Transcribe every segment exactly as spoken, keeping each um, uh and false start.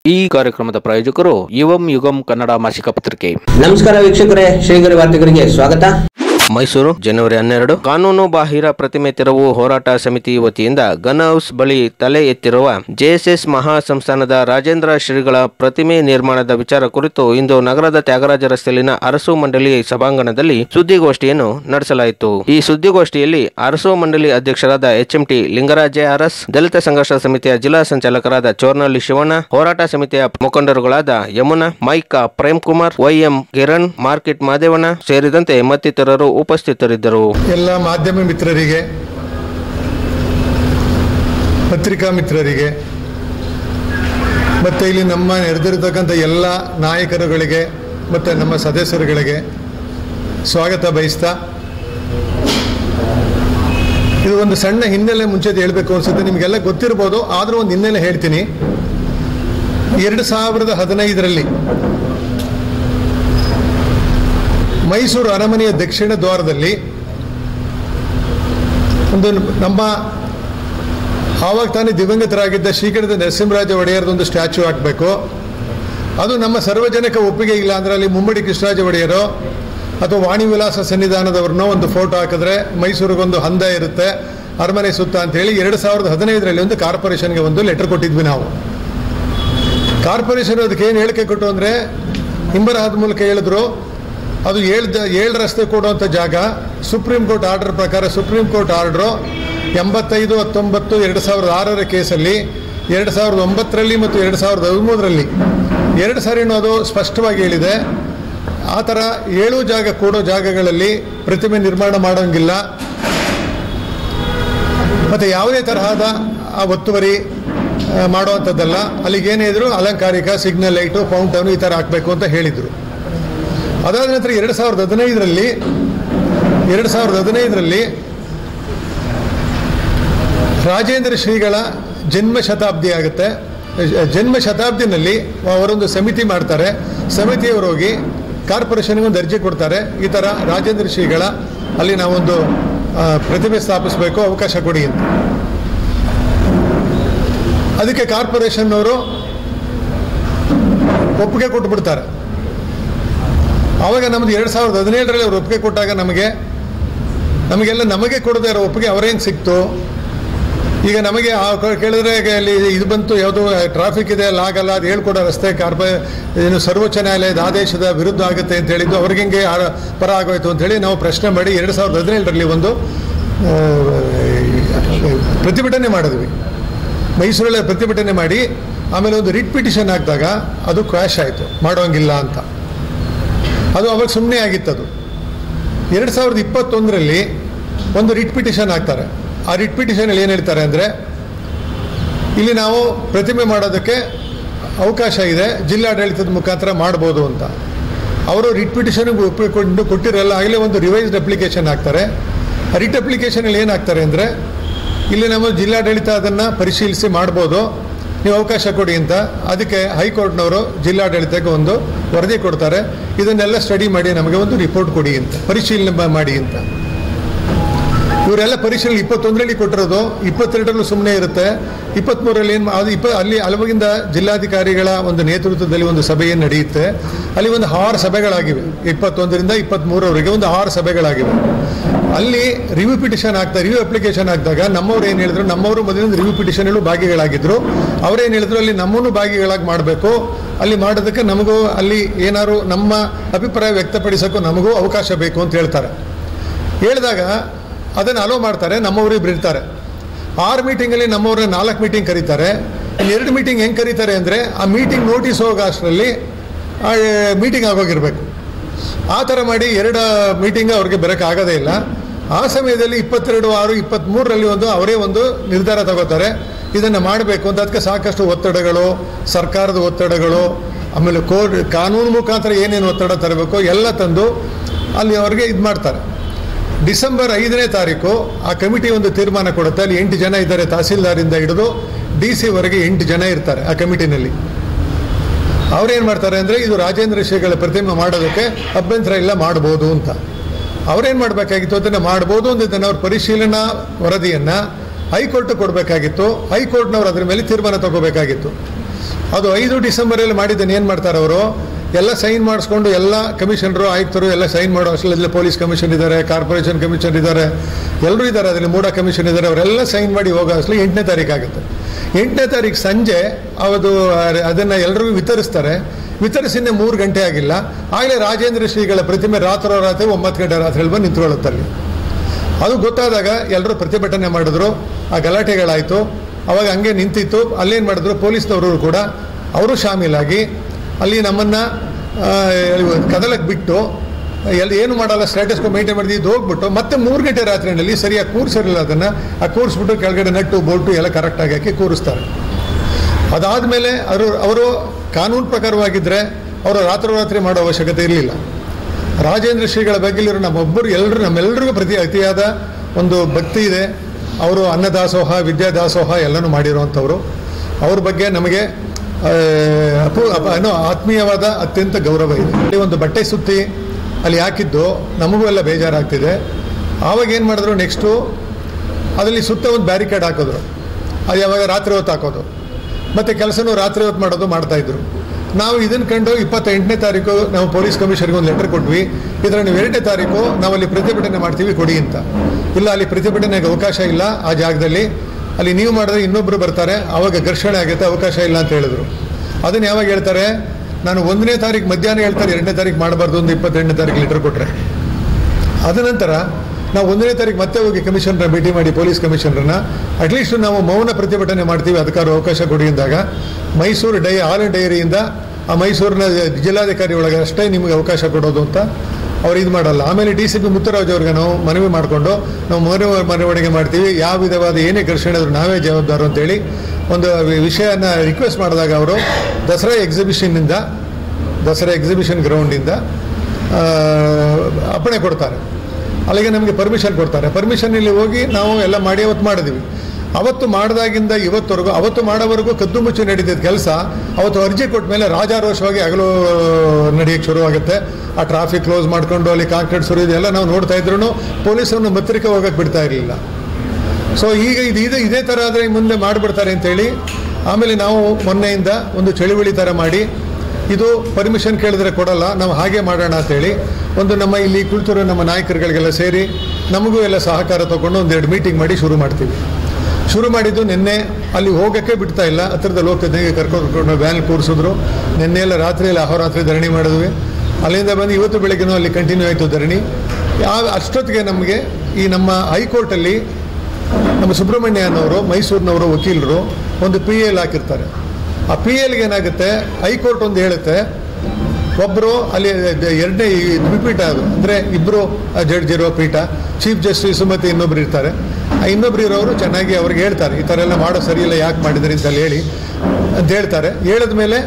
ಈ ಕಾರ್ಯಕ್ರಮದ ಪ್ರಾಯೋಜಕರು ಯುವಂ ಯುಗಂ ಕನ್ನಡ ಮಾಸಿಕ ಪತ್ರಿಕೆ. ನಮಸ್ಕಾರ ವೀಕ್ಷಕರೇ, ಶ್ರೀಗರಿ ವಾರ್ತೆಗಳಿಗೆ ಸ್ವಾಗತ. ಮೈಸೂರು ಜನವರಿ ಹನ್ನೆರಡು ಕಾನೂನು ಬಾಹಿರ ಪ್ರತಿಮೆ ತೆರವು ಹೋರಾಟ ಸಮಿತಿ ವತಿಯಿಂದ ಗನ್ ಹೌಸ್ ಬಳಿ ತಲೆ ಎತ್ತಿರುವ ಜೆಎಸ್ಎಸ್ ಮಹಾ ಸಂಸ್ಥಾನದ ರಾಜೇಂದ್ರ ಶ್ರೀಗಳ ಪ್ರತಿಮೆ ನಿರ್ಮಾಣದ ವಿಚಾರ ಕುರಿತು ಇಂದು ನಗರದ ತ್ಯಾಗರಾಜ ರಸ್ತೆಯಲ್ಲಿನ ಅರಸು ಮಂಡಳಿ ಸಭಾಂಗಣದಲ್ಲಿ ಸುದ್ದಿಗೋಷ್ಠಿಯನ್ನು ನಡೆಸಲಾಯಿತು. ಈ ಸುದ್ದಿಗೋಷ್ಠಿಯಲ್ಲಿ ಅರಸು ಮಂಡಳಿ ಅಧ್ಯಕ್ಷರಾದ H M T Lingaraja Aras, Dalita Sangharsha ಸಮಿತಿಯ ಜಿಲ್ಲಾ ಸಂಚಾಲಕರಾದ ಚೋರ್ನಳ್ಳಿ ಶಿವಣ್ಣ, ಹೋರಾಟ ಸಮಿತಿಯ ಮುಖಂಡರುಗಳಾದ ಯಮುನಾ, ಮೈಕಾ ಪ್ರೇಮ್ ಕುಮಾರ್, ವೈಎಂ ಕಿರಣ್, ಮಾರ್ಕೆಟ್ ಮಾದೇವಣ್ಣ ಸೇರಿದಂತೆ ಮತ್ತಿತರರು ಉಪಸ್ಥಿತರಿದ್ದರು. ಎಲ್ಲ ಮಾಧ್ಯಮ ಮಿತ್ರರಿಗೆ, ಪತ್ರಿಕಾ ಮಿತ್ರರಿಗೆ ಮತ್ತು ಇಲ್ಲಿ ನಮ್ಮ ನೆರೆದಿರತಕ್ಕಂಥ ಎಲ್ಲ ನಾಯಕರುಗಳಿಗೆ ಮತ್ತು ನಮ್ಮ ಸದಸ್ಯರುಗಳಿಗೆ ಸ್ವಾಗತ ಬಯಸ್ತಾ, ಇದು ಒಂದು ಸಣ್ಣ ಹಿನ್ನೆಲೆ ಮುಂಚೆದು ಹೇಳಬೇಕು ಅನಿಸುತ್ತೆ. ನಿಮಗೆಲ್ಲ ಗೊತ್ತಿರ್ಬೋದು, ಆದರೂ ಒಂದು ಹಿನ್ನೆಲೆ ಹೇಳ್ತೀನಿ. ಎರಡು ಸಾವಿರದ ಹದಿನೈದರಲ್ಲಿ ಮೈಸೂರು ಅರಮನೆಯ ದಕ್ಷಿಣ ದ್ವಾರದಲ್ಲಿ ಒಂದು ನಮ್ಮ ಆವಾಗ ತಾನೇ ದಿವಂಗತರಾಗಿದ್ದ ಶ್ರೀಕಂಠ ನರಸಿಂಹರಾಜ ಒಡೆಯರದೊಂದು ಸ್ಟ್ಯಾಚ್ಯೂ ಹಾಕಬೇಕು. ಅದು ನಮ್ಮ ಸಾರ್ವಜನಿಕ ಒಪ್ಪಿಗೆ ಇಲ್ಲ ಅಂದರೆ ಅಲ್ಲಿ ಮುಮ್ಮಡಿ ಕೃಷ್ಣರಾಜ ಒಡೆಯರೋ ಅಥವಾ ವಾಣಿ ವಿಲಾಸ ಸನ್ನಿಧಾನದವ್ರನ್ನೋ ಒಂದು ಫೋಟೋ ಹಾಕಿದ್ರೆ ಮೈಸೂರಿಗೊಂದು ಹಂದ ಇರುತ್ತೆ ಅರಮನೆ ಸುತ್ತ ಅಂತೇಳಿ ಎರಡು ಸಾವಿರದ ಹದಿನೈದರಲ್ಲಿ ಒಂದು ಕಾರ್ಪೊರೇಷನ್ಗೆ ಒಂದು ಲೆಟರ್ ಕೊಟ್ಟಿದ್ವಿ ನಾವು. ಕಾರ್ಪೊರೇಷನ್ ಅದಕ್ಕೆ ಏನು ಹೇಳಿಕೆ ಕೊಟ್ಟು ಅಂದರೆ, ಹಿಂಬರಹದ ಮೂಲಕ ಹೇಳಿದ್ರು ಅದು ಏಳ್ದ ಏಳು ರಸ್ತೆ ಕೊಡುವಂಥ ಜಾಗ. ಸುಪ್ರೀಂ ಕೋರ್ಟ್ ಆರ್ಡರ್ ಪ್ರಕಾರ ಸುಪ್ರೀಂ ಕೋರ್ಟ್ ಆರ್ಡ್ರು ಎಂಬತ್ತೈದು ಹತ್ತೊಂಬತ್ತು ಎರಡು ಸಾವಿರದ ಆರರ ಕೇಸಲ್ಲಿ ಎರಡು ಸಾವಿರದ ಒಂಬತ್ತರಲ್ಲಿ ಮತ್ತು ಎರಡು ಸಾವಿರದ ಹದಿಮೂರರಲ್ಲಿ ಎರಡು ಸಾರಿನೂ ಅದು ಸ್ಪಷ್ಟವಾಗಿ ಹೇಳಿದೆ, ಆ ಥರ ಏಳು ಜಾಗ ಕೊಡೋ ಜಾಗಗಳಲ್ಲಿ ಪ್ರತಿಮೆ ನಿರ್ಮಾಣ ಮಾಡೋಂಗಿಲ್ಲ ಮತ್ತು ಯಾವುದೇ ತರಹದ ಆ ಒತ್ತುವರಿ ಮಾಡುವಂಥದ್ದಲ್ಲ. ಅಲ್ಲಿಗೇನೇ ಇದ್ರು ಅಲಂಕಾರಿಕ ಸಿಗ್ನಲ್ ಲೈಟು, ಫೌಂಟನು ಈ ಥರ ಹಾಕಬೇಕು ಅಂತ ಹೇಳಿದರು. ಅದಾದ ನಂತರ ಎರಡು ಸಾವಿರದ ಹದಿನೈದರಲ್ಲಿ ಎರಡು ಸಾವಿರದ ಹದಿನೈದರಲ್ಲಿ ರಾಜೇಂದ್ರ ಶ್ರೀಗಳ ಜನ್ಮ ಶತಾಬ್ದಿ ಆಗುತ್ತೆ. ಜನ್ಮ ಶತಾಬ್ದಿನಲ್ಲಿ ಅವರೊಂದು ಸಮಿತಿ ಮಾಡ್ತಾರೆ. ಸಮಿತಿಯವರು ಹೋಗಿ ಕಾರ್ಪೊರೇಷನ್ಗೆ ಒಂದು ಅರ್ಜಿ ಕೊಡ್ತಾರೆ, ಈ ಥರ ರಾಜೇಂದ್ರ ಶ್ರೀಗಳ ಅಲ್ಲಿ ನಾವೊಂದು ಪ್ರತಿಮೆ ಸ್ಥಾಪಿಸಬೇಕು, ಅವಕಾಶ ಕೊಡಿ ಅಂತ. ಅದಕ್ಕೆ ಕಾರ್ಪೊರೇಷನ್ನವರು ಒಪ್ಪಿಗೆ ಕೊಟ್ಟುಬಿಡ್ತಾರೆ. ಆವಾಗ ನಮ್ಮದು ಎರಡು ಸಾವಿರದ ಹದಿನೇಳರಲ್ಲಿ ಅವರು ಒಪ್ಪಿಗೆ ಕೊಟ್ಟಾಗ ನಮಗೆ ನಮಗೆಲ್ಲ ನಮಗೆ ಕೊಡದೇ ಇರೋ ಒಪ್ಪಿಗೆ ಅವರೇನು ಸಿಕ್ತು. ಈಗ ನಮಗೆ ಕೇಳಿದ್ರೆ ಅಲ್ಲಿ ಇದು ಬಂತು, ಯಾವುದೋ ಟ್ರಾಫಿಕ್ ಇದೆ, ಅಲ್ಲ ಆಗಲ್ಲ, ಅದು ಹೇಳ್ಕೊಡೋ ರಸ್ತೆ ಕಾರ್ಪ ಏನು ಸರ್ವೋಚ್ಚ ನ್ಯಾಯಾಲಯದ ಆದೇಶದ ವಿರುದ್ಧ ಆಗುತ್ತೆ ಅಂತ ಹೇಳಿದ್ದು, ಅವ್ರಿಗೆ ಹೆಂಗೆ ಪರ ಆಗೋಯ್ತು ಅಂಥೇಳಿ ನಾವು ಪ್ರಶ್ನೆ ಮಾಡಿ ಎರಡು ಸಾವಿರದ ಹದಿನೇಳರಲ್ಲಿ ಒಂದು ಪ್ರತಿಭಟನೆ ಮಾಡಿದ್ವಿ. ಮೈಸೂರಲ್ಲಿ ಪ್ರತಿಭಟನೆ ಮಾಡಿ ಆಮೇಲೆ ಒಂದು ರಿಟ್ ಪಿಟಿಷನ್ ಹಾಕಿದಾಗ ಅದು ಕ್ರ್ಯಾಶ್ ಆಯಿತು, ಮಾಡೋಂಗಿಲ್ಲ ಅಂತ. ಅದು ಅವಾಗ ಸುಮ್ಮನೆ ಆಗಿತ್ತದು. ಎರಡು ಸಾವಿರದ ಇಪ್ಪತ್ತೊಂದರಲ್ಲಿ ಒಂದು ರಿಟ್ ಪಿಟಿಷನ್ ಹಾಕ್ತಾರೆ. ಆ ರಿಟ್ ಪಿಟಿಷನಲ್ಲಿ ಏನು ಹೇಳ್ತಾರೆ ಅಂದರೆ, ಇಲ್ಲಿ ನಾವು ಪ್ರತಿಮೆ ಮಾಡೋದಕ್ಕೆ ಅವಕಾಶ ಇದೆ, ಜಿಲ್ಲಾಡಳಿತದ ಮುಖಾಂತರ ಮಾಡ್ಬೋದು ಅಂತ. ಅವರು ರಿಟ್ ಪಿಟಿಷನ್ಗೆ ಒಪ್ಪಿಕೊಂಡು ಕೊಟ್ಟಿರಲ್ಲ, ಆಗಲೇ ಒಂದು ರಿವೈಸ್ಡ್ ಅಪ್ಲಿಕೇಶನ್ ಹಾಕ್ತಾರೆ. ಆ ರಿಟ್ ಅಪ್ಲಿಕೇಶನಲ್ಲಿ ಏನು ಹಾಕ್ತಾರೆ ಅಂದರೆ, ಇಲ್ಲಿ ನಮ್ಮ ಜಿಲ್ಲಾಡಳಿತ ಅದನ್ನು ಪರಿಶೀಲಿಸಿ ಮಾಡ್ಬೋದು, ನೀವು ಅವಕಾಶ ಕೊಡಿ ಅಂತ. ಅದಕ್ಕೆ ಹೈಕೋರ್ಟ್ನವರು ಜಿಲ್ಲಾಡಳಿತಕ್ಕೆ ಒಂದು ವರದಿ ಕೊಡ್ತಾರೆ, ಇದನ್ನೆಲ್ಲ ಸ್ಟಡಿ ಮಾಡಿ ನಮಗೆ ಒಂದು ರಿಪೋರ್ಟ್ ಕೊಡಿ ಅಂತ, ಪರಿಶೀಲನೆ ಮಾಡಿ ಅಂತ. ಇವರೆಲ್ಲ ಪರಿಶೀಲನೆ ಇಪ್ಪತ್ತೊಂದರಲ್ಲಿ ಕೊಟ್ಟಿರೋದು, ಇಪ್ಪತ್ತೆರಡರಲ್ಲೂ ಸುಮ್ಮನೆ ಇರುತ್ತೆ. ಇಪ್ಪತ್ತ್ಮೂರರಲ್ಲಿ ಏನು ಅದು ಇಪ್ಪ ಅಲ್ಲಿ ಅಲವಾಗಿಂದ ಜಿಲ್ಲಾಧಿಕಾರಿಗಳ ಒಂದು ನೇತೃತ್ವದಲ್ಲಿ ಒಂದು ಸಭೆ ಏನು ನಡೆಯುತ್ತೆ. ಅಲ್ಲಿ ಒಂದು ಆರು ಸಭೆಗಳಾಗಿವೆ, ಇಪ್ಪತ್ತೊಂದರಿಂದ ಇಪ್ಪತ್ತ್ಮೂರವರೆಗೆ ಒಂದು ಆರು ಸಭೆಗಳಾಗಿವೆ. ಅಲ್ಲಿ ರಿವ್ಯೂ ಪಿಟಿಷನ್ ಆಗ್ತಾ ರಿವ್ಯೂ ಅಪ್ಲಿಕೇಶನ್ ಹಾಕಿದಾಗ ನಮ್ಮವ್ರು ಏನು ಹೇಳಿದ್ರು, ನಮ್ಮವರು ಮೊದಲಿಂದ ರಿವ್ಯೂ ಪಿಟಿಷನಲ್ಲೂ ಭಾಗಿಗಳಾಗಿದ್ದರು. ಅವರೇನು ಹೇಳಿದ್ರು, ಅಲ್ಲಿ ನಮ್ಮನ್ನು ಭಾಗಿಗಳಾಗಿ ಮಾಡಬೇಕು, ಅಲ್ಲಿ ಮಾಡೋದಕ್ಕೆ ನಮಗೂ ಅಲ್ಲಿ ಏನಾದ್ರು ನಮ್ಮ ಅಭಿಪ್ರಾಯ ವ್ಯಕ್ತಪಡಿಸೋಕ್ಕೂ ನಮಗೂ ಅವಕಾಶ ಬೇಕು ಅಂತ ಹೇಳ್ತಾರೆ. ಹೇಳಿದಾಗ ಅದನ್ನು ಅಲೋ ಮಾಡ್ತಾರೆ, ನಮ್ಮವ್ರಿಗೆ ಬಿಡ್ತಾರೆ. ಆರು ಮೀಟಿಂಗಲ್ಲಿ ನಮ್ಮವ್ರನ್ನ ನಾಲ್ಕು ಮೀಟಿಂಗ್ ಕರೀತಾರೆ. ಎರಡು ಮೀಟಿಂಗ್ ಹೆಂಗೆ ಕರೀತಾರೆ ಅಂದರೆ, ಆ ಮೀಟಿಂಗ್ ನೋಟಿಸ್ ಹೋಗೋ ಅಷ್ಟರಲ್ಲಿ ಮೀಟಿಂಗ್ ಆಗೋಗಿರಬೇಕು. ಆ ಥರ ಮಾಡಿ ಎರಡು ಮೀಟಿಂಗ್ ಅವ್ರಿಗೆ ಬರೋಕ್ಕಾಗೋದೇ ಇಲ್ಲ. ಆ ಸಮಯದಲ್ಲಿ ಇಪ್ಪತ್ತೆರಡು ಆರು ಇಪ್ಪತ್ತ್ಮೂರರಲ್ಲಿ ಒಂದು ಅವರೇ ಒಂದು ನಿರ್ಧಾರ ತಗೋತಾರೆ, ಇದನ್ನು ಮಾಡಬೇಕು ಅಂತ. ಅದಕ್ಕೆ ಸಾಕಷ್ಟು ಒತ್ತಡಗಳು, ಸರ್ಕಾರದ ಒತ್ತಡಗಳು, ಆಮೇಲೆ ಕೋರ್ಟ್ ಕಾನೂನು ಮುಖಾಂತರ ಏನೇನು ಒತ್ತಡ ತರಬೇಕು ಎಲ್ಲ ತಂದು ಅಲ್ಲಿ ಅವ್ರಿಗೆ ಇದು ಮಾಡ್ತಾರೆ. ಡಿಸೆಂಬರ್ ಐದನೇ ತಾರೀಕು ಆ ಕಮಿಟಿ ಒಂದು ತೀರ್ಮಾನ ಕೊಡುತ್ತೆ. ಅಲ್ಲಿ ಎಂಟು ಜನ ಇದ್ದಾರೆ, ತಹಸೀಲ್ದಾರಿಂದ ಹಿಡಿದು ಡಿ ಸಿ ವರೆಗೆ ಎಂಟು ಜನ ಇರ್ತಾರೆ ಆ ಕಮಿಟಿನಲ್ಲಿ. ಅವ್ರೇನು ಮಾಡ್ತಾರೆ ಅಂದರೆ, ಇದು ರಾಜೇಂದ್ರ ಶ್ರೀಗಳ ಪ್ರತಿಮೆ ಮಾಡೋದಕ್ಕೆ ಅಭ್ಯಂತರ ಇಲ್ಲ, ಮಾಡ್ಬೋದು ಅಂತ. ಅವರೇನು ಮಾಡಬೇಕಾಗಿತ್ತು, ಅದನ್ನು ಮಾಡ್ಬೋದು ಅಂದಿದ್ದನ್ನು ಅವ್ರ ಪರಿಶೀಲನಾ ವರದಿಯನ್ನು ಹೈಕೋರ್ಟ್ ಕೊಡಬೇಕಾಗಿತ್ತು. ಹೈಕೋರ್ಟ್ನವ್ರು ಅದರ ಮೇಲೆ ತೀರ್ಮಾನ ತಗೋಬೇಕಾಗಿತ್ತು. ಅದು ಐದು ಡಿಸೆಂಬರಲ್ಲಿ ಮಾಡಿದ್ದೇನೆ. ಏನು ಮಾಡ್ತಾರೆ ಅವರು, ಎಲ್ಲ ಸೈನ್ ಮಾಡಿಸ್ಕೊಂಡು ಎಲ್ಲ ಕಮಿಷನರು ಆಯುಕ್ತರು ಎಲ್ಲ ಸೈನ್ ಮಾಡೋ ಅಷ್ಟರಲ್ಲಿ ಪೊಲೀಸ್ ಕಮಿಷನ್ ಇದ್ದಾರೆ, ಕಾರ್ಪೊರೇಷನ್ ಕಮಿಷನ್ ಇದ್ದಾರೆ, ಎಲ್ಲರೂ ಇದ್ದಾರೆ, ಅದರಲ್ಲಿ ಮೂಡ ಕಮಿಷನ್ ಇದ್ದಾರೆ, ಅವರೆಲ್ಲ ಸೈನ್ ಮಾಡಿ ಹೋಗೋ ಅಷ್ಟಲಿ ಎಂಟನೇ ತಾರೀಕು ಆಗುತ್ತೆ. ಎಂಟನೇ ತಾರೀಕು ಸಂಜೆ ಅದು ಅದನ್ನು ಎಲ್ಲರಿಗೂ ವಿತರಿಸ್ತಾರೆ. ವಿತರಿಸಿನೇ ಮೂರು ಗಂಟೆ ಆಗಿಲ್ಲ, ಆಗಲೇ ರಾಜೇಂದ್ರ ಶ್ರೀಗಳ ಪ್ರತಿಮೆ ರಾತ್ರೋರಾತ್ರಿ ಒಂಬತ್ತು ಗಂಟೆ ರಾತ್ರಿ ಬಂದು ನಿಂತ್ಕೊಳ್ಳುತ್ತಲ್ಲಿ. ಅದು ಗೊತ್ತಾದಾಗ ಎಲ್ಲರೂ ಪ್ರತಿಭಟನೆ ಮಾಡಿದ್ರು, ಆ ಗಲಾಟೆಗಳಾಯಿತು. ಅವಾಗ ಹಂಗೆ ನಿಂತಿತ್ತು. ಅಲ್ಲೇನು ಮಾಡಿದ್ರು, ಪೊಲೀಸ್ನವರು ಕೂಡ ಅವರು ಶಾಮೀಲಾಗಿ ಅಲ್ಲಿ ನಮ್ಮನ್ನು ಕದಲಕ್ಕೆ ಬಿಟ್ಟು ಎಲ್ಲಿ ಏನು ಮಾಡಲ್ಲ, ಸ್ಟೇಟಸ್ ಮೇಂಟೈನ್ ಮಾಡಿದ್ದು ಹೋಗ್ಬಿಟ್ಟು ಮತ್ತೆ ಮೂರು ಗಂಟೆ ರಾತ್ರಿಯಲ್ಲಿ ಸರಿಯಾಗಿ ಕೂರಿಸಿರಲಿಲ್ಲ. ಅದನ್ನು ಆ ಕೂರಿಸ್ಬಿಟ್ಟು ಕೆಳಗಡೆ ನಟ್ಟು ಬೋಲ್ಟು ಎಲ್ಲ ಕರೆಕ್ಟಾಗಿ ಹಾಕಿ ಕೂರಿಸ್ತಾರೆ. ಅದಾದಮೇಲೆ ಅವರು ಅವರು ಕಾನೂನು ಪ್ರಕಾರವಾಗಿದ್ದರೆ ಅವರು ರಾತ್ರೋರಾತ್ರಿ ಮಾಡೋ ಅವಶ್ಯಕತೆ ಇರಲಿಲ್ಲ. ರಾಜೇಂದ್ರ ಶ್ರೀಗಳ ಬಗ್ಗೆಲಿರೋ ನಮ್ಮೊಬ್ಬರು ಎಲ್ಲರೂ ನಮ್ಮೆಲ್ಲರಿಗೂ ಪ್ರತಿ ಅತಿಯಾದ ಒಂದು ಭಕ್ತಿ ಇದೆ. ಅವರು ಅನ್ನದಾಸೋಹ, ವಿದ್ಯಾದಾಸೋಹ ಎಲ್ಲನೂ ಮಾಡಿರುವಂಥವ್ರು. ಅವ್ರ ಬಗ್ಗೆ ನಮಗೆ ಅಪು ಏನೋ ಆತ್ಮೀಯವಾದ ಅತ್ಯಂತ ಗೌರವ ಇದೆ. ಅಲ್ಲಿ ಒಂದು ಬಟ್ಟೆ ಸುತ್ತಿ ಅಲ್ಲಿ ಹಾಕಿದ್ದು ನಮಗೂ ಎಲ್ಲ ಬೇಜಾರಾಗ್ತಿದೆ. ಆವಾಗ ಏನು ಮಾಡಿದ್ರು, ನೆಕ್ಸ್ಟು ಅದರಲ್ಲಿ ಸುತ್ತ ಒಂದು ಬ್ಯಾರಿಕೇಡ್ ಹಾಕಿದ್ರು. ಅದು ಯಾವಾಗ ರಾತ್ರಿ ಹೊತ್ತು ಹಾಕೋದು, ಮತ್ತು ಕೆಲಸನೂ ರಾತ್ರಿ ಹೊತ್ತು ಮಾಡೋದು ಮಾಡ್ತಾಯಿದ್ರು. ನಾವು ಇದನ್ನು ಕಂಡು ಇಪ್ಪತ್ತೆಂಟನೇ ತಾರೀಕು ನಾವು ಪೊಲೀಸ್ ಕಮಿಷನರ್ಗೆ ಒಂದು ಲೆಟರ್ ಕೊಟ್ವಿ, ಇದರ ನೀವು ಎರಡನೇ ತಾರೀಕು ನಾವಲ್ಲಿ ಪ್ರತಿಭಟನೆ ಮಾಡ್ತೀವಿ ಕೊಡಿ ಅಂತ. ಇಲ್ಲ, ಅಲ್ಲಿ ಪ್ರತಿಭಟನೆಗೆ ಅವಕಾಶ ಇಲ್ಲ ಆ ಜಾಗದಲ್ಲಿ, ಅಲ್ಲಿ ನೀವು ಮಾಡಿದ್ರೆ ಇನ್ನೊಬ್ಬರು ಬರ್ತಾರೆ, ಆವಾಗ ಘರ್ಷಣೆ ಆಗುತ್ತೆ, ಅವಕಾಶ ಇಲ್ಲ ಅಂತ ಹೇಳಿದ್ರು. ಅದನ್ನು ಯಾವಾಗ ಹೇಳ್ತಾರೆ, ನಾನು ಒಂದನೇ ತಾರೀಕು ಮಧ್ಯಾಹ್ನ ಹೇಳ್ತಾರೆ, ಎರಡನೇ ತಾರೀಕು ಮಾಡಬಾರ್ದು ಒಂದು ಇಪ್ಪತ್ತೆಂಟನೇ ತಾರೀಕು ಲೆಟರ್ ಕೊಟ್ಟರೆ. ಅದ ನಂತರ ನಾವು ಒಂದನೇ ತಾರೀಕು ಮತ್ತೆ ಹೋಗಿ ಕಮಿಷನರ್ನ ಭೇಟಿ ಮಾಡಿ ಪೊಲೀಸ್ ಕಮಿಷನರ್ನ ಅಟ್ಲೀಸ್ಟ್ ನಾವು ಮೌನ ಪ್ರತಿಭಟನೆ ಮಾಡ್ತೀವಿ, ಅದಕ್ಕಾರು ಅವಕಾಶ ಕೊಡಿ ಅಂದಾಗ ಮೈಸೂರು ಡೈ ಆಲ್ ಇಂಡ್ ಡೈರಿಯಿಂದ ಆ ಮೈಸೂರಿನ ಜಿಲ್ಲಾಧಿಕಾರಿ ಒಳಗೆ ಅಷ್ಟೇ ನಿಮಗೆ ಅವಕಾಶ ಕೊಡೋದು ಅಂತ ಅವ್ರು ಇದು ಮಾಡಲ್ಲ. ಆಮೇಲೆ ಡಿ ಸಿ ಪಿ ಮುತ್ತುರಾಜ್ ಅವ್ರಿಗೆ ನಾವು ಮನವಿ ಮಾಡಿಕೊಂಡು ನಾವು ಮನವಿ ಮೆರವಣಿಗೆ ಮಾಡ್ತೀವಿ, ಯಾವ ವಿಧವಾದ ಏನೇ ಘರ್ಷಣೆ ಆದರೂ ನಾವೇ ಜವಾಬ್ದಾರು ಅಂತೇಳಿ ಒಂದು ವಿಷಯನ ರಿಕ್ವೆಸ್ಟ್ ಮಾಡಿದಾಗ ಅವರು ದಸರಾ ಎಕ್ಸಿಬಿಷನ್ನಿಂದ ದಸರಾ ಎಕ್ಸಿಬಿಷನ್ ಗ್ರೌಂಡಿಂದ ಅಪ್ಪಣೆ ಕೊಡ್ತಾರೆ. ಅಲ್ಲಿಗೆ ನಮಗೆ ಪರ್ಮಿಷನ್ ಕೊಡ್ತಾರೆ. ಪರ್ಮಿಷನ್ ಇಲ್ಲಿ ಹೋಗಿ ನಾವು ಎಲ್ಲ ಮಾಡಿ ಅವತ್ತು ಮಾಡಿದ್ವಿ. ಅವತ್ತು ಮಾಡಿದಾಗಿಂದ ಇವತ್ತವರೆಗೂ ಅವತ್ತು ಮಾಡೋವರೆಗೂ ಕದ್ದು ಮುಚ್ಚಿ ನಡೀತಿದ್ದ ಕೆಲಸ ಅವತ್ತು ಅರ್ಜಿ ಕೊಟ್ಟ ಮೇಲೆ ರಾಜಾರೋಷವಾಗಿ ಹಗಲು ನಡೆಯೋಕ್ಕೆ ಶುರುವಾಗುತ್ತೆ. ಆ ಟ್ರಾಫಿಕ್ ಕ್ಲೋಸ್ ಮಾಡ್ಕೊಂಡು ಅಲ್ಲಿ ಕಾಂಕ್ರೀಟ್ ಸುರಿದು ಎಲ್ಲ ನಾವು ನೋಡ್ತಾ ಇದ್ರು ಪೊಲೀಸರನ್ನು ಮತ್ತಿರಿಕೆ ಹೋಗೋಕ್ಕೆ ಬಿಡ್ತಾ ಇರಲಿಲ್ಲ. ಸೊ ಈಗ ಇದು ಇದೆ ಇದೇ ಥರ ಆದರೆ ಮುಂದೆ ಮಾಡಿಬಿಡ್ತಾರೆ ಅಂತೇಳಿ ಆಮೇಲೆ ನಾವು ಮೊನ್ನೆಯಿಂದ ಒಂದು ಚಳುವಳಿ ಥರ ಮಾಡಿ ಇದು ಪರ್ಮಿಷನ್ ಕೇಳಿದ್ರೆ ಕೊಡಲ್ಲ, ನಾವು ಹಾಗೆ ಮಾಡೋಣ ಅಂತೇಳಿ ಒಂದು ನಮ್ಮ ಇಲ್ಲಿ ಕುಳಿತಿರೋ ನಮ್ಮ ನಾಯಕರುಗಳಿಗೆಲ್ಲ ಸೇರಿ ನಮಗೂ ಎಲ್ಲ ಸಹಕಾರ ತೊಗೊಂಡು ಒಂದೆರಡು ಮೀಟಿಂಗ್ ಮಾಡಿ ಶುರು ಮಾಡ್ತೀವಿ. ಶುರು ಮಾಡಿದ್ದು ನಿನ್ನೆ ಅಲ್ಲಿ ಹೋಗೋಕ್ಕೆ ಬಿಡ್ತಾ ಇಲ್ಲ, ಹತ್ತಿರದ ಲೋಕದನಿಗೆ ಕರ್ಕೊಂಡು ವ್ಯಾನ್ ಕೂರಿಸಿದ್ರು. ನಿನ್ನೆ ಎಲ್ಲ ರಾತ್ರಿಯಲ್ಲಿ ಅಹೋರಾತ್ರಿ ಧರಣಿ ಮಾಡಿದ್ವಿ. ಅಲ್ಲಿಂದ ಬಂದು ಇವತ್ತು ಬೆಳಗ್ಗೆನೂ ಅಲ್ಲಿ ಕಂಟಿನ್ಯೂ ಆಯಿತು ಧರಣಿ. ಯಾವ ಅಷ್ಟೊತ್ತಿಗೆ ನಮಗೆ ಈ ನಮ್ಮ ಹೈಕೋರ್ಟಲ್ಲಿ ನಮ್ಮ ಸುಬ್ರಹ್ಮಣ್ಯ ಅನ್ನೋರು ಮೈಸೂರಿನವರು ವಕೀಲರು ಒಂದು ಪಿ ಎಲ್ ಹಾಕಿರ್ತಾರೆ. ಆ ಪಿ ಎಲ್ಗೆ ಏನಾಗುತ್ತೆ, ಹೈಕೋರ್ಟ್ ಒಂದು ಹೇಳುತ್ತೆ, ಒಬ್ಬರು ಅಲ್ಲಿ ಎರಡನೇ ದ್ವಿಪೀಠ ಅದು ಅಂದರೆ ಇಬ್ಬರು ಜಡ್ಜ್ ಇರೋ ಪೀಠ, ಚೀಫ್ ಜಸ್ಟಿಸ್ ಮತ್ತು ಇನ್ನೊಬ್ರು ಇರ್ತಾರೆ. ಆ ಇನ್ನೊಬ್ರು ಇರೋರು ಚೆನ್ನಾಗಿ ಅವ್ರಿಗೆ ಹೇಳ್ತಾರೆ, ಈ ಥರ ಎಲ್ಲ ಮಾಡೋ ಸರಿಯಿಲ್ಲ, ಯಾಕೆ ಮಾಡಿದ್ರಿ ಅಂತ ಹೇಳಿ ಅಂತ ಹೇಳ್ತಾರೆ. ಹೇಳಿದ ಮೇಲೆ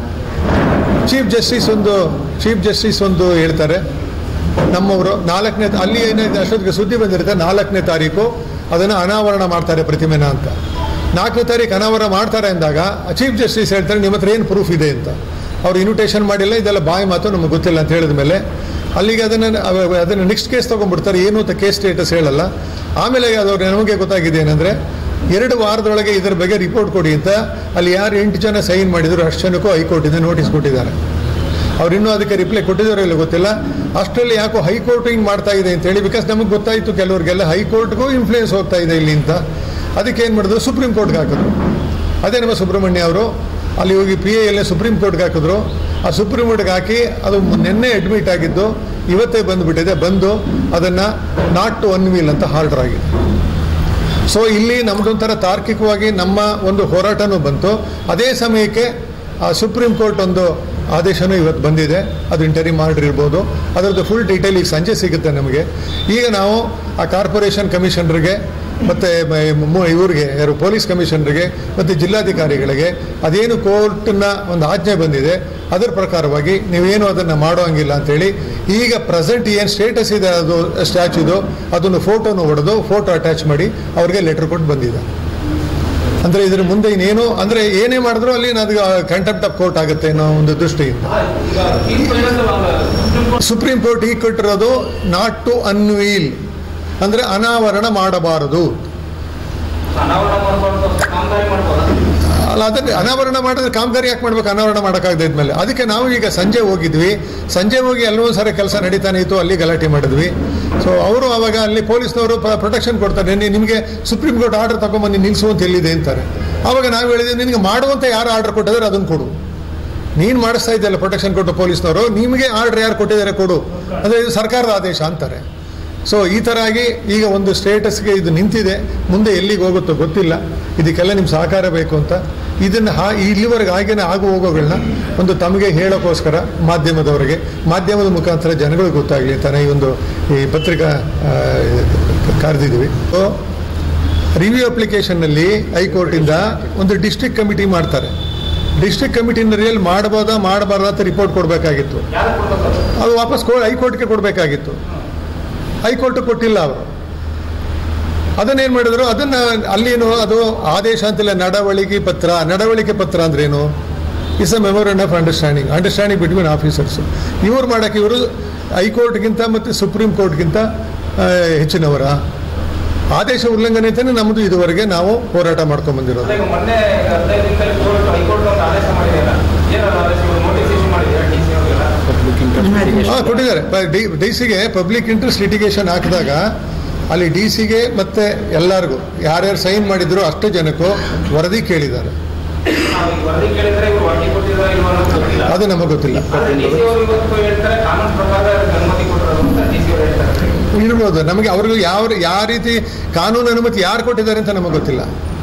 ಚೀಫ್ ಜಸ್ಟಿಸ್ ಒಂದು ಚೀಫ್ ಜಸ್ಟಿಸ್ ಒಂದು ಹೇಳ್ತಾರೆ, ನಮ್ಮವರು ನಾಲ್ಕನೇ ಅಲ್ಲಿ ಏನಾಯ್ತು ಅಷ್ಟೊತ್ತಿಗೆ ಸುದ್ದಿ ಬಂದಿರುತ್ತೆ, ನಾಲ್ಕನೇ ತಾರೀಕು ಅದನ್ನು ಅನಾವರಣ ಮಾಡ್ತಾರೆ ಪ್ರತಿಮೆನ ಅಂತ. ನಾಲ್ಕನೇ ತಾರೀಕು ಅನಾವರಣ ಮಾಡ್ತಾರೆ ಅಂದಾಗ ಚೀಫ್ ಜಸ್ಟಿಸ್ ಹೇಳ್ತಾರೆ, ನಿಮ್ಮ ಹತ್ರ ಏನು ಪ್ರೂಫ್ ಇದೆ ಅಂತ. ಅವ್ರು ಇನ್ವಿಟೇಷನ್ ಮಾಡಿಲ್ಲ, ಇದೆಲ್ಲ ಬಾಯಿ ಮಾತು ನಮಗೆ ಗೊತ್ತಿಲ್ಲ ಅಂತ ಹೇಳಿದ ಮೇಲೆ ಅಲ್ಲಿಗೆ ಅದನ್ನು ಅದನ್ನು ನೆಕ್ಸ್ಟ್ ಕೇಸ್ ತೊಗೊಂಡ್ಬಿಡ್ತಾರೆ. ಏನು ಅಂತ ಕೇಸ್ ಸ್ಟೇಟಸ್ ಹೇಳಲ್ಲ. ಆಮೇಲೆ ಅದು ನಮಗೆ ಗೊತ್ತಾಗಿದೆ ಏನಂದರೆ, ಎರಡು ವಾರದೊಳಗೆ ಇದರ ಬಗ್ಗೆ ರಿಪೋರ್ಟ್ ಕೊಡಿ ಅಂತ ಅಲ್ಲಿ ಯಾರು ಎಂಟು ಜನ ಸೈನ್ ಮಾಡಿದ್ರು ಅಷ್ಟು ಜನಕ್ಕೂ ಹೈಕೋರ್ಟಿಂದ ನೋಟಿಸ್ ಕೊಟ್ಟಿದ್ದಾರೆ. ಅವ್ರು ಇನ್ನೂ ಅದಕ್ಕೆ ರಿಪ್ಲೈ ಕೊಟ್ಟಿದ್ದಾರೋ ಇಲ್ಲ ಗೊತ್ತಿಲ್ಲ. ಅಷ್ಟರಲ್ಲಿ ಯಾಕೋ ಹೈಕೋರ್ಟ್ ಹಿಂಗೆ ಮಾಡ್ತಾ ಇದೆ ಅಂತೇಳಿ, ಬಿಕಾಸ್ ನಮಗೆ ಗೊತ್ತಾಯಿತು ಕೆಲವ್ರಿಗೆಲ್ಲ ಹೈಕೋರ್ಟ್ಗೂ ಇನ್ಫ್ಲೂಯೆನ್ಸ್ ಹೋಗ್ತಾ ಇದೆ ಇಲ್ಲಿ ಅಂತ. ಅದಕ್ಕೆ ಏನು ಮಾಡಿದ್ರು, ಸುಪ್ರೀಂ ಕೋರ್ಟ್ಗೆ ಹಾಕಿದ್ರು. ಅದೇ ನಮ್ಮ ಸುಬ್ರಹ್ಮಣ್ಯ ಅವರು ಅಲ್ಲಿ ಹೋಗಿ ಪಿ ಎ ಎಲ್ಲೇ ಸುಪ್ರೀಂ ಕೋರ್ಟ್ಗೆ ಹಾಕಿದ್ರು. ಆ ಸುಪ್ರೀಂ ಕೋರ್ಟ್ಗೆ ಹಾಕಿ ಅದು ನಿನ್ನೆ ಅಡ್ಮಿಟ್ ಆಗಿದ್ದು ಇವತ್ತೇ ಬಂದುಬಿಟ್ಟಿದೆ. ಬಂದು ಅದನ್ನು ನಾಟ್ ಟು ಅನ್ವೀಲ್ ಅಂತ ಆರ್ಡರ್ ಆಗಿದೆ. ಸೊ ಇಲ್ಲಿ ನಮ್ಮದೊಂಥರ ತಾರ್ಕಿಕವಾಗಿ ನಮ್ಮ ಒಂದು ಹೋರಾಟನೂ ಬಂತು. ಅದೇ ಸಮಯಕ್ಕೆ ಆ ಸುಪ್ರೀಂ ಕೋರ್ಟ್ ಒಂದು ಆದೇಶನೂ ಇವತ್ತು ಬಂದಿದೆ, ಅದು ಇಂಟರಿಮ್ ಆರ್ಡರ್ ಇರ್ಬೋದು. ಅದರದ್ದು ಫುಲ್ ಡೀಟೇಲ್ ಈಗ ಸಂಜೆ ಸಿಗುತ್ತೆ ನಮಗೆ. ಈಗ ನಾವು ಆ ಕಾರ್ಪೊರೇಷನ್ ಕಮಿಷನರ್ಗೆ ಮತ್ತು ಇವ್ರಿಗೆ ಯಾರು ಪೊಲೀಸ್ ಕಮಿಷನರ್ಗೆ ಮತ್ತು ಜಿಲ್ಲಾಧಿಕಾರಿಗಳಿಗೆ ಅದೇನು ಕೋರ್ಟ್ನ ಒಂದು ಆಜ್ಞೆ ಬಂದಿದೆ ಅದರ ಪ್ರಕಾರವಾಗಿ ನೀವೇನು ಅದನ್ನು ಮಾಡೋ ಹಂಗಿಲ್ಲ ಅಂಥೇಳಿ ಈಗ ಪ್ರೆಸೆಂಟ್ ಏನು ಸ್ಟೇಟಸ್ ಇದೆ ಅದು ಸ್ಟ್ಯಾಚ್ಯೂದು ಅದನ್ನು ಫೋಟೋನು ಹೊಡೆದು ಫೋಟೋ ಅಟ್ಯಾಚ್ ಮಾಡಿ ಅವ್ರಿಗೆ ಲೆಟ್ರ್ ಕೊಟ್ಟು ಬಂದಿದೆ. ಅಂದರೆ ಇದ್ರ ಮುಂದೆ ಇನ್ನೇನು ಅಂದರೆ ಏನೇ ಮಾಡಿದ್ರು ಅಲ್ಲಿ ಅದು ಕಂಟೆಂಪ್ಟ್ ಆಫ್ ಕೋರ್ಟ್ ಆಗುತ್ತೆ ಅನ್ನೋ ಒಂದು ದೃಷ್ಟಿಯಿಂದ ಸುಪ್ರೀಂ ಕೋರ್ಟ್ ಈಗ ಕೊಟ್ಟಿರೋದು ನಾಟ್ ಟು ಅನ್ವೀಲ್ ಅಂದರೆ ಅನಾವರಣ ಮಾಡಬಾರದು. ಅಲ್ಲ ಅದನ್ನು ಅನಾವರಣ ಮಾಡಿದ್ರೆ ಕಾಮಗಾರಿ ಯಾಕೆ ಮಾಡ್ಬೇಕು? ಅನಾವರಣ ಮಾಡೋಕ್ಕಾಗದೆ ಇದ್ಮೇಲೆ ಅದಕ್ಕೆ ನಾವು ಈಗ ಸಂಜೆ ಹೋಗಿದ್ವಿ. ಸಂಜೆ ಹೋಗಿ ಎಲ್ಲವೂ ಸರಿ ಕೆಲಸ ನಡೀತಾನೆ ಇತ್ತು, ಅಲ್ಲಿ ಗಲಾಟೆ ಮಾಡಿದ್ವಿ. ಸೊ ಅವರು ಅವಾಗ ಅಲ್ಲಿ ಪೊಲೀಸ್ನವರು ಪ್ರೊಟೆಕ್ಷನ್ ಕೊಡ್ತಾರೆ, ನಿಮಗೆ ಸುಪ್ರೀಂ ಕೋರ್ಟ್ ಆರ್ಡರ್ ತಗೊಂಬಂದು ನಿಲ್ಲಿಸುವಂತ ಎಲ್ಲಿದೆ ಅಂತಾರೆ. ಆವಾಗ ನಾವು ಹೇಳಿದ್ವಿ, ನಿನಗೆ ಮಾಡುವಂತ ಯಾರು ಆರ್ಡರ್ ಕೊಟ್ಟಿದ್ದಾರೆ ಅದನ್ನು ಕೊಡು. ನೀನು ಮಾಡಿಸ್ತಾ ಇದ್ದಲ್ಲ ಪ್ರೊಟೆಕ್ಷನ್ ಕೊಟ್ಟು ಪೊಲೀಸ್ನವರು, ನಿಮಗೆ ಆರ್ಡರ್ ಯಾರು ಕೊಟ್ಟಿದ್ದಾರೆ ಕೊಡು, ಅಂದರೆ ಇದು ಸರ್ಕಾರದ ಆದೇಶ ಅಂತಾರೆ. ಸೊ ಈ ಥರ ಆಗಿ ಈಗ ಒಂದು ಸ್ಟೇಟಸ್ಗೆ ಇದು ನಿಂತಿದೆ. ಮುಂದೆ ಎಲ್ಲಿಗೆ ಹೋಗುತ್ತೋ ಗೊತ್ತಿಲ್ಲ. ಇದಕ್ಕೆಲ್ಲ ನಿಮ್ಮ ಸಹಕಾರ ಬೇಕು ಅಂತ ಇದನ್ನು ಹಾ ಇಲ್ಲಿವರೆಗೆ ಹಾಗೇನೆ ಆಗು ಹೋಗೋಗಳನ್ನ ಒಂದು ತಮಗೆ ಹೇಳೋಕ್ಕೋಸ್ಕರ ಮಾಧ್ಯಮದವರಿಗೆ, ಮಾಧ್ಯಮದ ಮುಖಾಂತರ ಜನಗಳಿಗೆ ಗೊತ್ತಾಗಲಿ ಅಂತಾನೆ ಈ ಒಂದು ಈ ಪತ್ರಿಕಾ ಕರೆದಿದ್ದೀವಿ. ಸೊ ರಿವ್ಯೂ ಅಪ್ಲಿಕೇಶನ್ನಲ್ಲಿ ಹೈಕೋರ್ಟಿಂದ ಒಂದು ಡಿಸ್ಟ್ರಿಕ್ಟ್ ಕಮಿಟಿ ಮಾಡ್ತಾರೆ. ಡಿಸ್ಟ್ರಿಕ್ಟ್ ಕಮಿಟಿನಲ್ಲಿ ಮಾಡ್ಬೋದಾ ಮಾಡಬಾರ್ದ ಅಂತ ರಿಪೋರ್ಟ್ ಕೊಡಬೇಕಾಗಿತ್ತು. ಅದು ವಾಪಸ್ ಹೈಕೋರ್ಟ್ಗೆ ಕೊಡಬೇಕಾಗಿತ್ತು. ಹೈಕೋರ್ಟ್ ಕೊಟ್ಟಿಲ್ಲ ಅವರು. ಅದನ್ನೇನು ಮಾಡಿದ್ರು, ಅದನ್ನು ಅಲ್ಲೇನು ಅದು ಆದೇಶ ಅಂತಿಲ್ಲ, ನಡವಳಿಕೆ ಪತ್ರ. ನಡವಳಿಕೆ ಪತ್ರ ಅಂದ್ರೇನು? Is a memorandum of understanding understanding between officers. ಇವ್ರು ಮಾಡೋಕ್ಕೆ ಇವರು ಹೈಕೋರ್ಟ್ಗಿಂತ ಮತ್ತು ಸುಪ್ರೀಂ ಕೋರ್ಟ್ಗಿಂತ ಹೆಚ್ಚಿನವರ ಆದೇಶ ಉಲ್ಲಂಘನೆ ಅಂತಾನೆ ನಮ್ಮದು ಇದುವರೆಗೆ ನಾವು ಹೋರಾಟ ಮಾಡ್ಕೊಂಡು ಬಂದಿರೋದು. ಹಾಂ ಕೊಟ್ಟಿದ್ದಾರೆ. ಡಿ ಡಿ ಸಿಗೆ ಪಬ್ಲಿಕ್ ಇಂಟ್ರೆಸ್ಟ್ ಲಿಟಿಗೇಷನ್ ಹಾಕಿದಾಗ ಅಲ್ಲಿ ಡಿ ಸಿಗೆ ಮತ್ತೆ ಎಲ್ಲರಿಗೂ ಯಾರ್ಯಾರು ಸೈನ್ ಮಾಡಿದ್ರು ಅಷ್ಟು ಜನಕ್ಕೂ ವರದಿ ಕೇಳಿದ್ದಾರೆ. ಅದು ನಮಗೆ ಗೊತ್ತಿಲ್ಲ. ಇರ್ಬೋದು, ನಮಗೆ ಅವ್ರಿಗೂ ಯಾವ ಯಾವ ರೀತಿ ಕಾನೂನು ಅನುಮತಿ ಯಾರು ಕೊಟ್ಟಿದ್ದಾರೆ ಅಂತ ನಮಗೆ ಗೊತ್ತಿಲ್ಲ.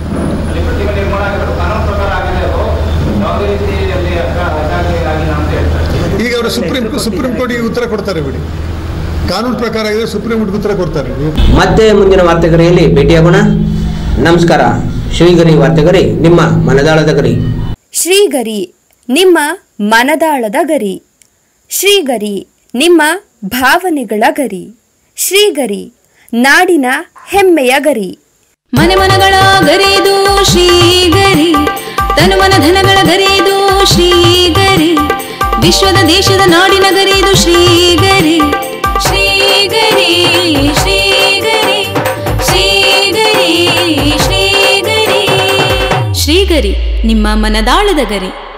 ಈಗ ಅವರು ಸುಪ್ರೀಂ ಸುಪ್ರೀಂ ಕೋರ್ಟಿಗೆ ಉತ್ತರ ಕೊಡ್ತಾರೆ ಬಿಡಿ. ಕಾನೂನು ಪ್ರಕಾರ ಇದೆ, ಸುಪ್ರೀಂ ಕೋರ್ಟ್ಗೆ ಉತ್ತರ ಕೊಡ್ತಾರೆ. ಮತ್ತೆ ಮುಂದಿನ ವಾರ್ತೆಗರಿಯಲ್ಲಿ ಭೇಟಿಯಾಗೋಣ. ನಮಸ್ಕಾರ. ಶ್ರೀಗರಿ ವಾರ್ತೆಗರಿ, ನಿಮ್ಮ ಮನದಾಳದ ಗರಿ. ಶ್ರೀಗರಿ, ನಿಮ್ಮ ಮನದಾಳದ ಗರಿ. ಶ್ರೀಗರಿ, ನಿಮ್ಮ ಭಾವನೆಗಳ ಗರಿ. ಶ್ರೀಗರಿ, ನಾಡಿನ ಹೆಮ್ಮೆಯ ಗರಿ. ಮನೆ ಮನಗಳ ಗರಿದು ಶ್ರೀಗರಿ, ತನು ಮನ ಧನಗಳ ಗರಿದು ಶ್ರೀಗರಿ, ವಿಶ್ವದ ದೇಶದ ನಾಡಿನ ಗರಿದು ಶ್ರೀಗರಿ. ಶ್ರೀಗರಿ ಶ್ರೀಗರಿ ಶ್ರೀಗರಿ ಶ್ರೀಗರಿ ಶ್ರೀಗರಿ, ನಿಮ್ಮ ಮನದಾಳದ ಗರಿ.